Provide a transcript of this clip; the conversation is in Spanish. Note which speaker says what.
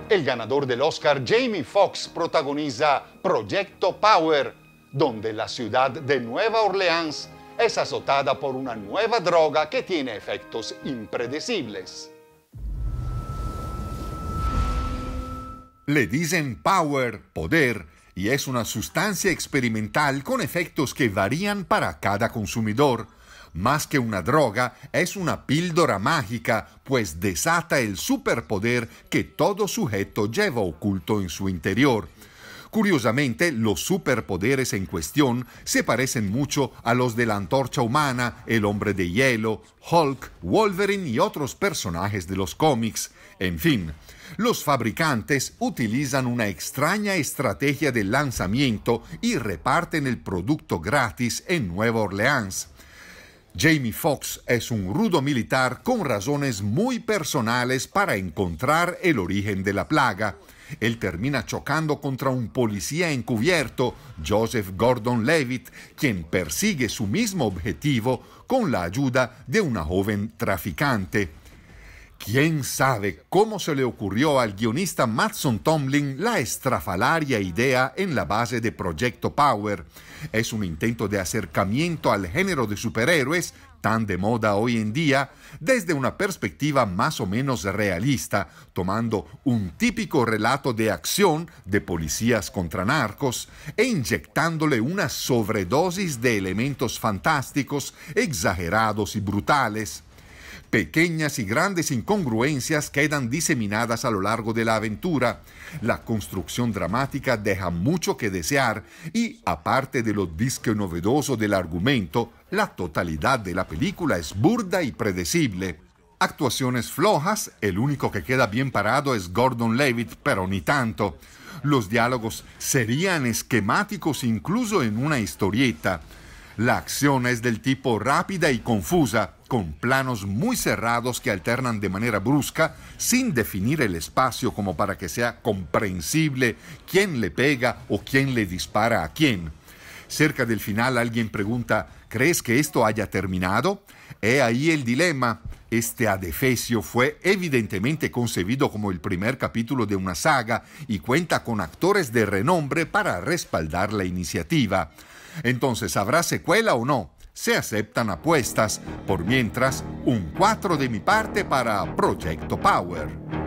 Speaker 1: El ganador del Oscar, Jamie Foxx, protagoniza Proyecto Power, donde la ciudad de Nueva Orleans es azotada por una nueva droga que tiene efectos impredecibles.
Speaker 2: Le dicen power, poder, y es una sustancia experimental con efectos que varían para cada consumidor. Más que una droga, es una píldora mágica, pues desata el superpoder que todo sujeto lleva oculto en su interior. Curiosamente, los superpoderes en cuestión se parecen mucho a los de la Antorcha Humana, el Hombre de Hielo, Hulk, Wolverine y otros personajes de los cómics. En fin, los fabricantes utilizan una extraña estrategia de lanzamiento y reparten el producto gratis en Nueva Orleans. Jamie Foxx es un rudo militar con razones muy personales para encontrar el origen de la plaga. Él termina chocando contra un policía encubierto, Joseph Gordon-Levitt, quien persigue su mismo objetivo con la ayuda de una joven traficante. ¿Quién sabe cómo se le ocurrió al guionista Mattson Tomlin la estrafalaria idea en la base de Proyecto Power? Es un intento de acercamiento al género de superhéroes, tan de moda hoy en día, desde una perspectiva más o menos realista, tomando un típico relato de acción de policías contra narcos e inyectándole una sobredosis de elementos fantásticos, exagerados y brutales. Pequeñas y grandes incongruencias quedan diseminadas a lo largo de la aventura. La construcción dramática deja mucho que desear y, aparte de lo disque novedoso del argumento, la totalidad de la película es burda y predecible. Actuaciones flojas, el único que queda bien parado es Gordon-Levitt, pero ni tanto. Los diálogos serían esquemáticos incluso en una historieta. La acción es del tipo rápida y confusa, con planos muy cerrados que alternan de manera brusca, sin definir el espacio como para que sea comprensible quién le pega o quién le dispara a quién. Cerca del final alguien pregunta, ¿crees que esto haya terminado? He ahí el dilema. Este adefesio fue evidentemente concebido como el primer capítulo de una saga y cuenta con actores de renombre para respaldar la iniciativa. Entonces, ¿habrá secuela o no? Se aceptan apuestas. Por mientras, un 4 de mi parte para Proyecto Power.